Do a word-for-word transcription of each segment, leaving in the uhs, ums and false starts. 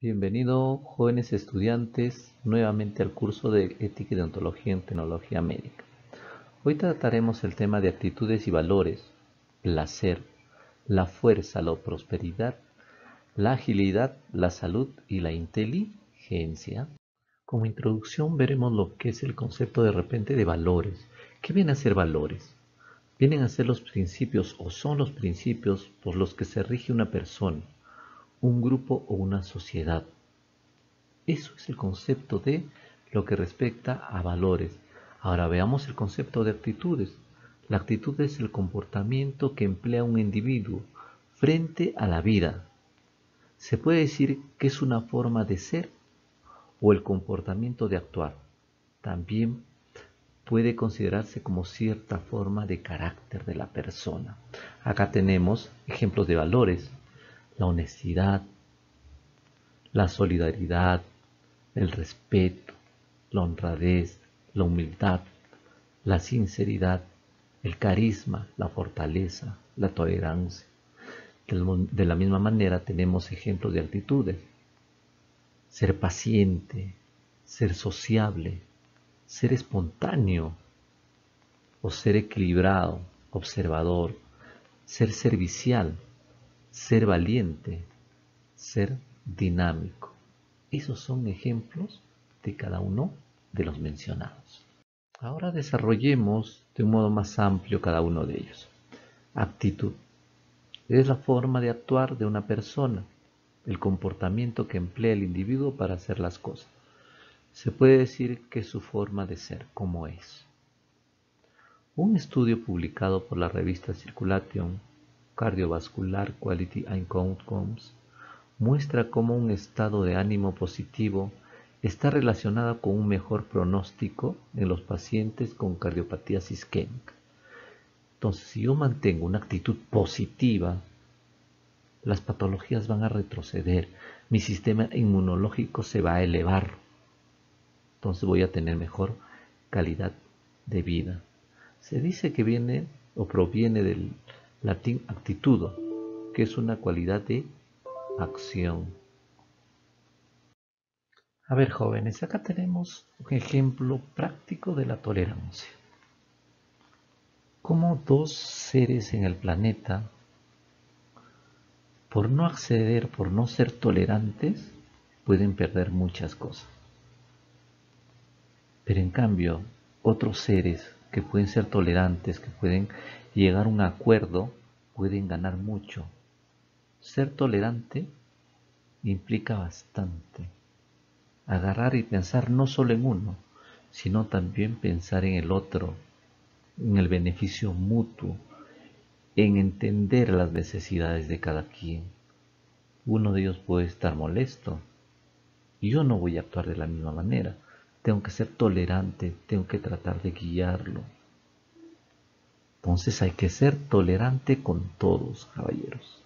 Bienvenido, jóvenes estudiantes, nuevamente al curso de Ética y Deontología en Tecnología Médica. Hoy trataremos el tema de actitudes y valores, placer, la fuerza, la prosperidad, la agilidad, la salud y la inteligencia. Como introducción veremos lo que es el concepto de repente de valores. ¿Qué vienen a ser valores? Vienen a ser los principios o son los principios por los que se rige una persona, un grupo o una sociedad. Eso es el concepto de lo que respecta a valores. Ahora veamos el concepto de actitudes. La actitud es el comportamiento que emplea un individuo frente a la vida. Se puede decir que es una forma de ser o el comportamiento de actuar. También puede considerarse como cierta forma de carácter de la persona. Acá tenemos ejemplos de valores: la honestidad, la solidaridad, el respeto, la honradez, la humildad, la sinceridad, el carisma, la fortaleza, la tolerancia. De la misma manera tenemos ejemplos de actitudes: ser paciente, ser sociable, ser espontáneo o ser equilibrado, observador, ser servicial, ser valiente, ser dinámico. Esos son ejemplos de cada uno de los mencionados. Ahora desarrollemos de un modo más amplio cada uno de ellos. Actitud es la forma de actuar de una persona, el comportamiento que emplea el individuo para hacer las cosas. Se puede decir que es su forma de ser, como es. Un estudio publicado por la revista Circulation, Cardiovascular Quality and Outcomes, muestra cómo un estado de ánimo positivo está relacionado con un mejor pronóstico en los pacientes con cardiopatías isquémicas. Entonces, si yo mantengo una actitud positiva, las patologías van a retroceder, mi sistema inmunológico se va a elevar, entonces voy a tener mejor calidad de vida. Se dice que viene o proviene del latín actitudo, que es una cualidad de acción. A ver, jóvenes, acá tenemos un ejemplo práctico de la tolerancia. Cómo dos seres en el planeta, por no acceder, por no ser tolerantes, pueden perder muchas cosas. Pero en cambio, otros seres que pueden ser tolerantes, que pueden llegar a un acuerdo, pueden ganar mucho. Ser tolerante implica bastante. Agarrar y pensar no solo en uno, sino también pensar en el otro, en el beneficio mutuo, en entender las necesidades de cada quien. Uno de ellos puede estar molesto y yo no voy a actuar de la misma manera. Tengo que ser tolerante, tengo que tratar de guiarlo. Entonces hay que ser tolerante con todos, caballeros.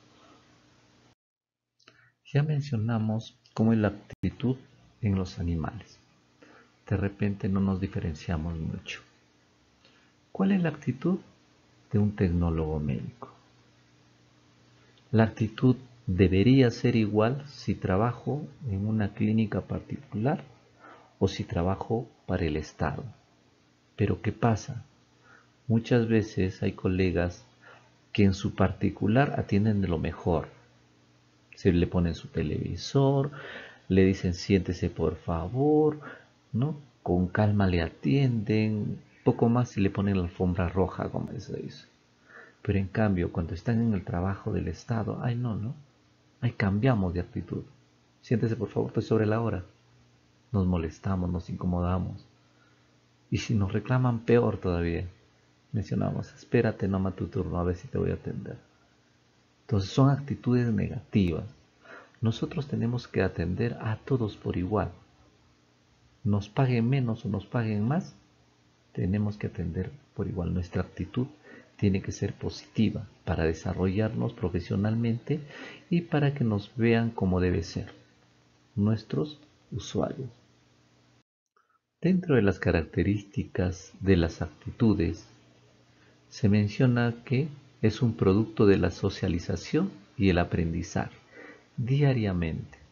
Ya mencionamos cómo es la actitud en los animales. De repente no nos diferenciamos mucho. ¿Cuál es la actitud de un tecnólogo médico? La actitud debería ser igual si trabajo en una clínica particular o si trabajo para el Estado. Pero ¿qué pasa? Muchas veces hay colegas que en su particular atienden de lo mejor. Se le ponen su televisor, le dicen siéntese por favor, ¿no? Con calma le atienden, poco más si le ponen la alfombra roja, como se dice. Pero en cambio, cuando están en el trabajo del Estado, ay no, ¿no? Ahí cambiamos de actitud. Siéntese por favor, estoy sobre la hora. Nos molestamos, nos incomodamos. Y si nos reclaman, peor todavía. Mencionamos, espérate, no tu turno, a ver si te voy a atender. Entonces son actitudes negativas. Nosotros tenemos que atender a todos por igual. Nos paguen menos o nos paguen más, tenemos que atender por igual. Nuestra actitud tiene que ser positiva para desarrollarnos profesionalmente y para que nos vean como debe ser nuestros usuarios. Dentro de las características de las actitudes, se menciona que es un producto de la socialización y el aprendizaje diariamente.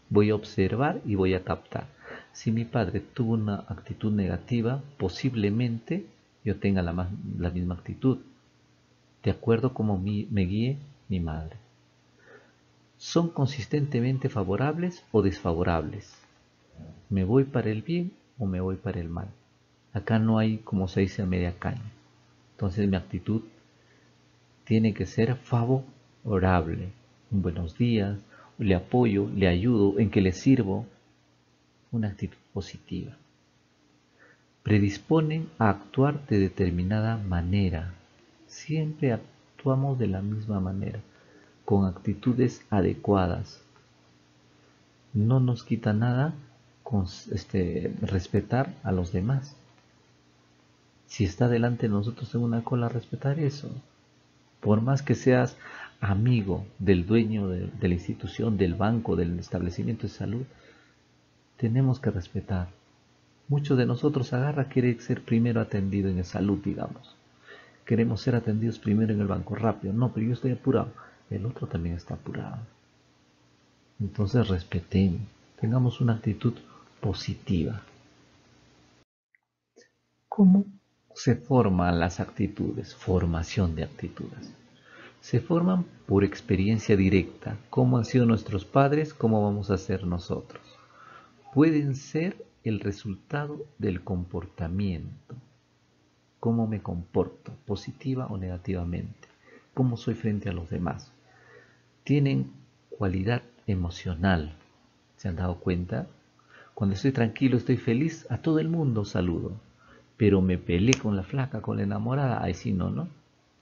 Voy a observar y voy a captar. Si mi padre tuvo una actitud negativa, posiblemente yo tenga la, más, la misma actitud, de acuerdo como mi, me guíe mi madre. ¿Son consistentemente favorables o desfavorables? ¿Me voy para el bien o me voy para el mal? Acá no hay, como se dice, a media caña. Entonces mi actitud tiene que ser favorable. Un buenos días, le apoyo, le ayudo, en que le sirvo. Una actitud positiva. Predisponen a actuar de determinada manera. Siempre actuamos de la misma manera, con actitudes adecuadas. No nos quita nada con este, respetar a los demás. Si está delante de nosotros en una cola, respetar eso. Por más que seas amigo del dueño de, de la institución, del banco, del establecimiento de salud, tenemos que respetar. Muchos de nosotros agarra quiere ser primero atendido en el salud, digamos. Queremos ser atendidos primero en el banco, rápido. No, pero yo estoy apurado. El otro también está apurado. Entonces respetemos, tengamos una actitud positiva. ¿Cómo se forman las actitudes? Formación de actitudes. Se forman por experiencia directa. ¿Cómo han sido nuestros padres? ¿Cómo vamos a ser nosotros? Pueden ser el resultado del comportamiento. ¿Cómo me comporto? ¿Positiva o negativamente? ¿Cómo soy frente a los demás? Tienen cualidad emocional. ¿Se han dado cuenta? Cuando estoy tranquilo, estoy feliz, a todo el mundo saludo. Pero me peleé con la flaca, con la enamorada, ahí sí no, ¿no?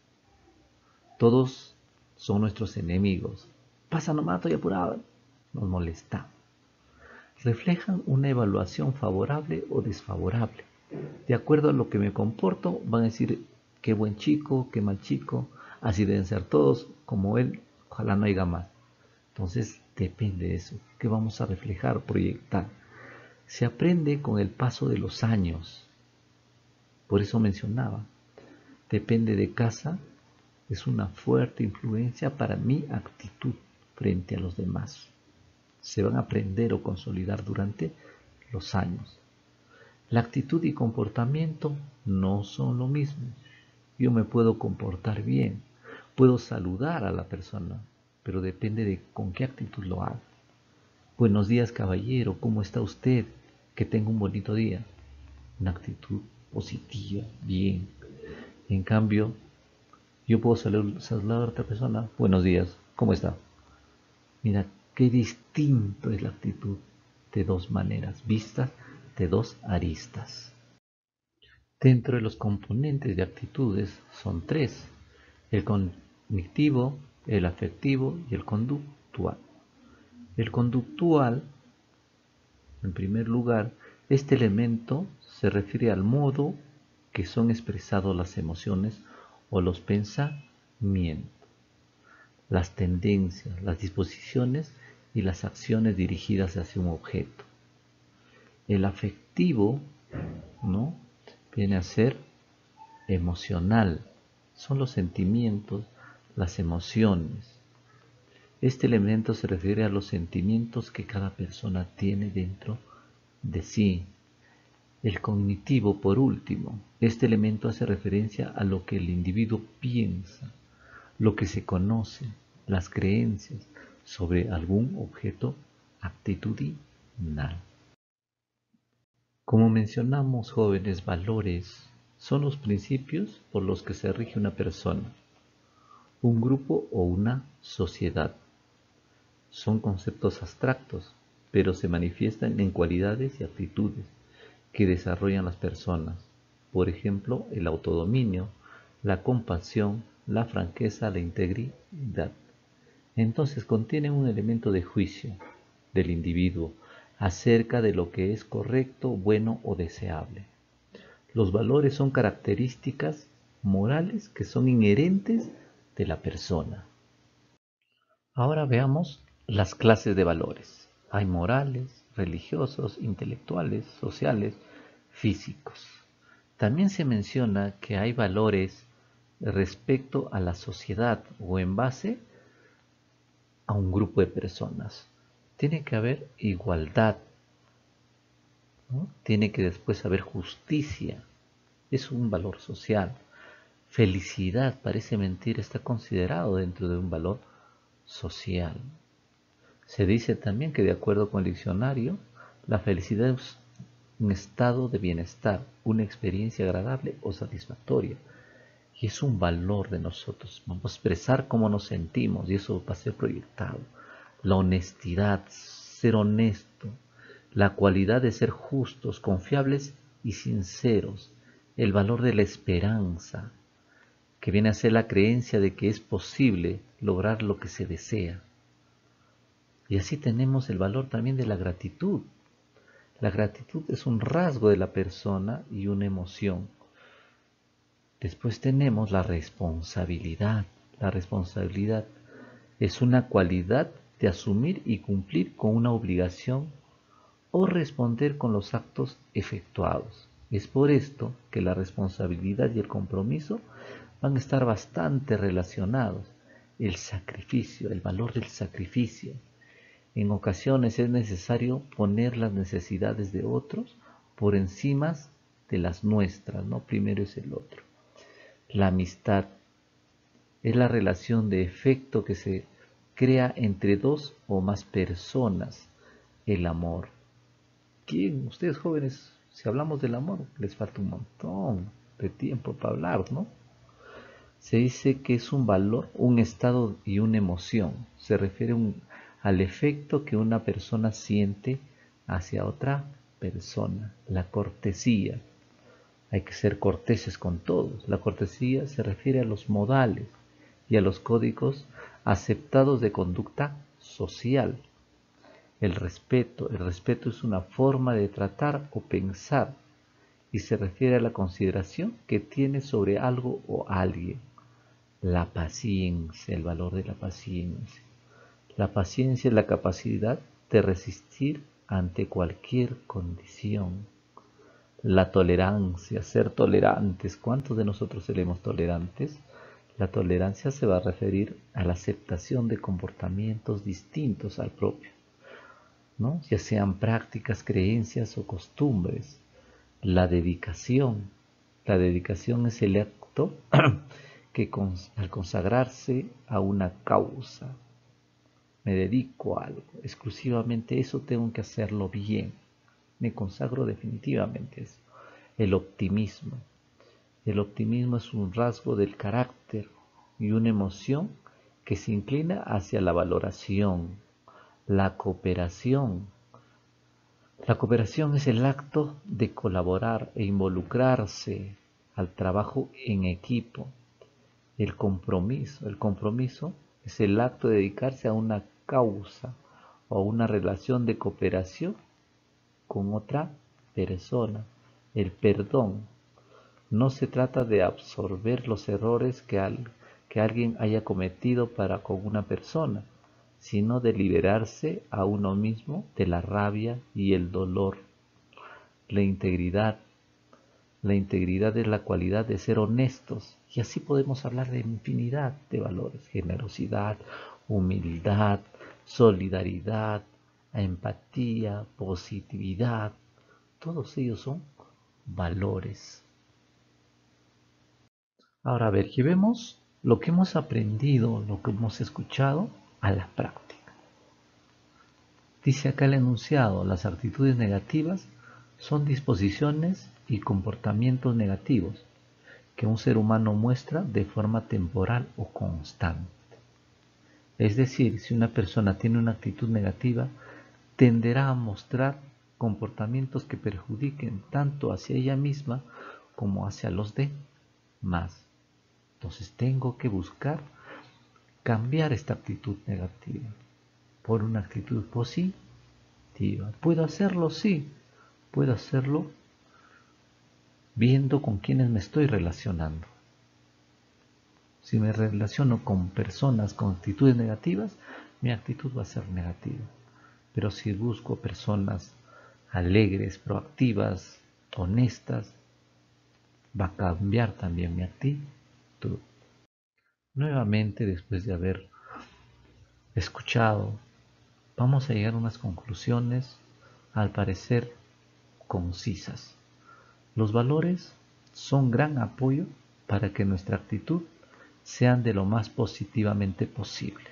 Todos son nuestros enemigos. Pasa nomás, estoy apurado. Nos molesta. Reflejan una evaluación favorable o desfavorable. De acuerdo a lo que me comporto, van a decir qué buen chico, qué mal chico, así deben ser todos, como él, ojalá no haya más. Entonces depende de eso, que vamos a reflejar, proyectar. Se aprende con el paso de los años. Por eso mencionaba, depende de casa, es una fuerte influencia para mi actitud frente a los demás. Se van a aprender o consolidar durante los años. La actitud y comportamiento no son lo mismo. Yo me puedo comportar bien, puedo saludar a la persona, pero depende de con qué actitud lo haga. Buenos días, caballero, ¿cómo está usted? Que tenga un bonito día. Una actitud positiva, bien. En cambio, yo puedo saludar a otra persona. Buenos días, ¿cómo está? Mira, qué distinto es la actitud de dos maneras, vistas de dos aristas. Dentro de los componentes de actitudes son tres: el cognitivo, el afectivo y el conductual. El conductual, en primer lugar, este elemento se refiere al modo que son expresadas las emociones o los pensamientos, las tendencias, las disposiciones y las acciones dirigidas hacia un objeto. El afectivo, ¿no?, viene a ser emocional, son los sentimientos, las emociones. Este elemento se refiere a los sentimientos que cada persona tiene dentro de sí. El cognitivo, por último, este elemento hace referencia a lo que el individuo piensa, lo que se conoce, las creencias sobre algún objeto actitudinal. Como mencionamos, jóvenes, valores son los principios por los que se rige una persona, un grupo o una sociedad. Son conceptos abstractos, pero se manifiestan en cualidades y actitudes que desarrollan las personas. Por ejemplo, el autodominio, la compasión, la franqueza, la integridad. Entonces contienen un elemento de juicio del individuo acerca de lo que es correcto, bueno o deseable. Los valores son características morales que son inherentes de la persona. Ahora veamos las clases de valores. Hay morales, religiosos, intelectuales, sociales, físicos. También se menciona que hay valores respecto a la sociedad o en base a un grupo de personas. tiene que haber igualdad, ¿no? Tiene que después haber justicia. Es un valor social. Felicidad, parece mentira, está considerado dentro de un valor social. Se dice también que de acuerdo con el diccionario, la felicidad es un estado de bienestar, una experiencia agradable o satisfactoria. Y es un valor de nosotros. Vamos a expresar cómo nos sentimos y eso va a ser proyectado. La honestidad, ser honesto, la cualidad de ser justos, confiables y sinceros, el valor de la esperanza, que viene a ser la creencia de que es posible lograr lo que se desea. Y así tenemos el valor también de la gratitud. La gratitud es un rasgo de la persona y una emoción. Después tenemos la responsabilidad. La responsabilidad es una cualidad de asumir y cumplir con una obligación o responder con los actos efectuados. Es por esto que la responsabilidad y el compromiso van a estar bastante relacionados. El sacrificio, el valor del sacrificio. En ocasiones es necesario poner las necesidades de otros por encima de las nuestras, ¿no? Primero es el otro. La amistad es la relación de efecto que se crea entre dos o más personas. El amor. ¿Quién? Ustedes jóvenes, si hablamos del amor, les falta un montón de tiempo para hablar, ¿no? Se dice que es un valor, un estado y una emoción. Se refiere un, al efecto que una persona siente hacia otra persona. La cortesía. Hay que ser corteses con todos. La cortesía se refiere a los modales y a los códigos aceptados de conducta social. El respeto. El respeto es una forma de tratar o pensar y se refiere a la consideración que tiene sobre algo o alguien. La paciencia, el valor de la paciencia. La paciencia es la capacidad de resistir ante cualquier condición. La tolerancia, ser tolerantes. ¿Cuántos de nosotros seremos tolerantes? La tolerancia se va a referir a la aceptación de comportamientos distintos al propio, ¿no? Ya sean prácticas, creencias o costumbres. La dedicación. La dedicación es el acto que al consagrarse a una causa, me dedico a algo, exclusivamente eso tengo que hacerlo bien, me consagro definitivamente a eso. El optimismo. El optimismo es un rasgo del carácter y una emoción que se inclina hacia la valoración. La cooperación. La cooperación es el acto de colaborar e involucrarse al trabajo en equipo. El compromiso. El compromiso es el acto de dedicarse a una causa o una relación de cooperación con otra persona. El perdón. No se trata de absorber los errores que, al, que alguien haya cometido para con una persona, sino de liberarse a uno mismo de la rabia y el dolor. La integridad. La integridad es la cualidad de ser honestos y así podemos hablar de infinidad de valores. Generosidad, humildad, solidaridad, empatía, positividad. Todos ellos son valores. Ahora, a ver, llevemos lo que hemos aprendido, lo que hemos escuchado, a la práctica. Dice acá el enunciado, las actitudes negativas son disposiciones y comportamientos negativos que un ser humano muestra de forma temporal o constante. Es decir, si una persona tiene una actitud negativa, tenderá a mostrar comportamientos que perjudiquen tanto hacia ella misma como hacia los demás. Entonces tengo que buscar cambiar esta actitud negativa por una actitud positiva. ¿Puedo hacerlo? Sí. Puedo hacerlo viendo con quiénes me estoy relacionando. Si me relaciono con personas con actitudes negativas, mi actitud va a ser negativa. Pero si busco personas alegres, proactivas, honestas, va a cambiar también mi actitud. Nuevamente, después de haber escuchado vamos a llegar a unas conclusiones, al parecer, concisas. Los valores son gran apoyo para que nuestra actitud sea de lo más positivamente posible.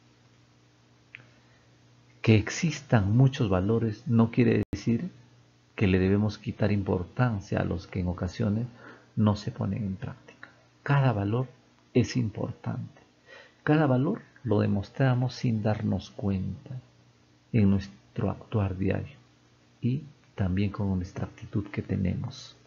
Que existan muchos valores no quiere decir que le debemos quitar importancia a los que en ocasiones no se ponen en práctica. Cada valor es importante. Cada valor lo demostramos sin darnos cuenta en nuestro actuar diario y también con nuestra actitud que tenemos.